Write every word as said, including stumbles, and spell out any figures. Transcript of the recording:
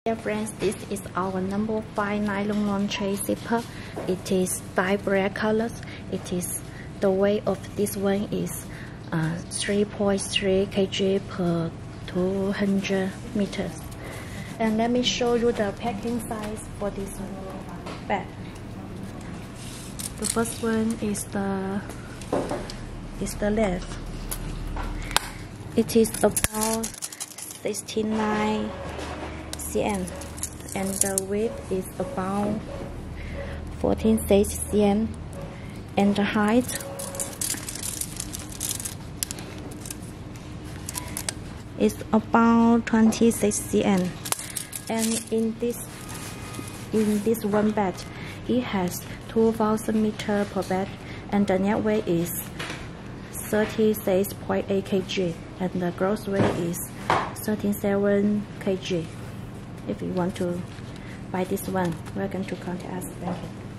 Dear friends, this is our number five nylon laundry zipper. It is dyed black colors. It is the weight of this one is uh, three point three kilograms per two hundred meters. And let me show you the packing size for this bag. The first one is the is the length. It is about sixty-nine centimeters and the width is about fourteen centimeters and the height is about twenty-six centimeters. And in this in this one bag it has two thousand meters per bag and the net weight is thirty-six point eight kilograms and the gross weight is thirty-seven kilograms. If you want to buy this one, welcome to contact us. Thank you.